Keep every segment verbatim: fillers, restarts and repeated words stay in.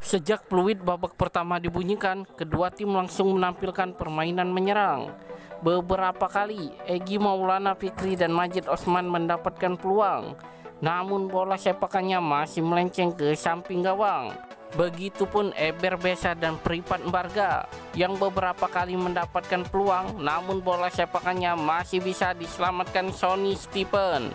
Sejak peluit babak pertama dibunyikan, kedua tim langsung menampilkan permainan menyerang. Beberapa kali, Egy Maulana Fikri dan Majid Osman mendapatkan peluang, namun bola sepakannya masih melenceng ke samping gawang. Begitupun Eber Besa dan Pripat Mbarga yang beberapa kali mendapatkan peluang, namun bola sepakannya masih bisa diselamatkan Sonny Stephen.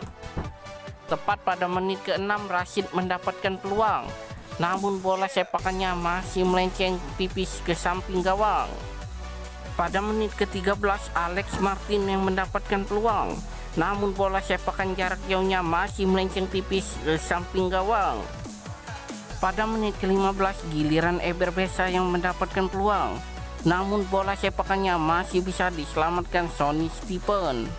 Tepat pada menit keenam, Rashid mendapatkan peluang, namun bola sepakannya masih melenceng tipis ke samping gawang. Pada menit ke tiga belas, Alex Martin yang mendapatkan peluang, namun bola sepakan jarak jauhnya masih melenceng tipis ke samping gawang. Pada menit ke lima belas, giliran Eber Besa yang mendapatkan peluang, namun bola sepakannya masih bisa diselamatkan Sonny Stephen.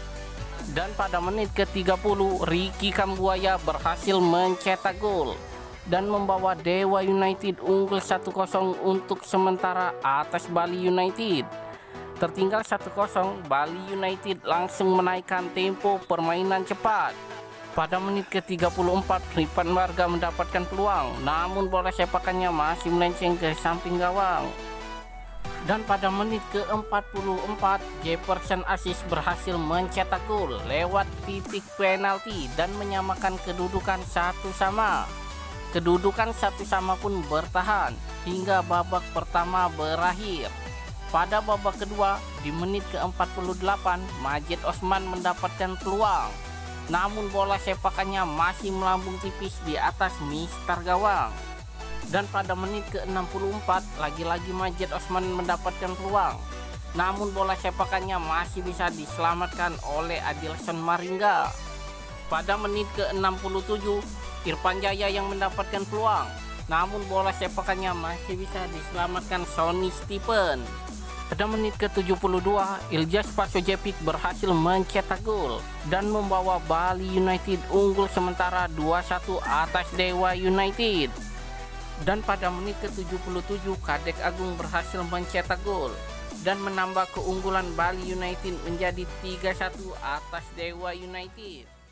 Dan pada menit ke tiga puluh, Ricky Kambuaya berhasil mencetak gol dan membawa Dewa United unggul satu kosong untuk sementara atas Bali United. Tertinggal satu kosong, Bali United langsung menaikkan tempo permainan cepat. Pada menit ke tiga puluh empat, Pripat Mbarga mendapatkan peluang, namun bola sepakannya masih melenceng ke samping gawang. Dan pada menit ke empat puluh empat, Jefferson Aziz berhasil mencetak gol lewat titik penalti dan menyamakan kedudukan satu sama. Kedudukan satu sama pun bertahan hingga babak pertama berakhir. Pada babak kedua, di menit ke empat puluh delapan, Majid Osman mendapatkan peluang, namun bola sepakannya masih melambung tipis di atas mistar gawang. Dan pada menit ke enam puluh empat, lagi-lagi Majid Osman mendapatkan peluang, namun bola sepakannya masih bisa diselamatkan oleh Adilson Maringga. Pada menit ke enam puluh tujuh, Irfan Jaya yang mendapatkan peluang, namun bola sepakannya masih bisa diselamatkan Sonny Stephen. Pada menit ke tujuh puluh dua, Ilyas Pasojevic berhasil mencetak gol dan membawa Bali United unggul sementara dua satu atas Dewa United. Dan pada menit ke tujuh puluh tujuh, Kadek Agung berhasil mencetak gol dan menambah keunggulan Bali United menjadi tiga satu atas Dewa United.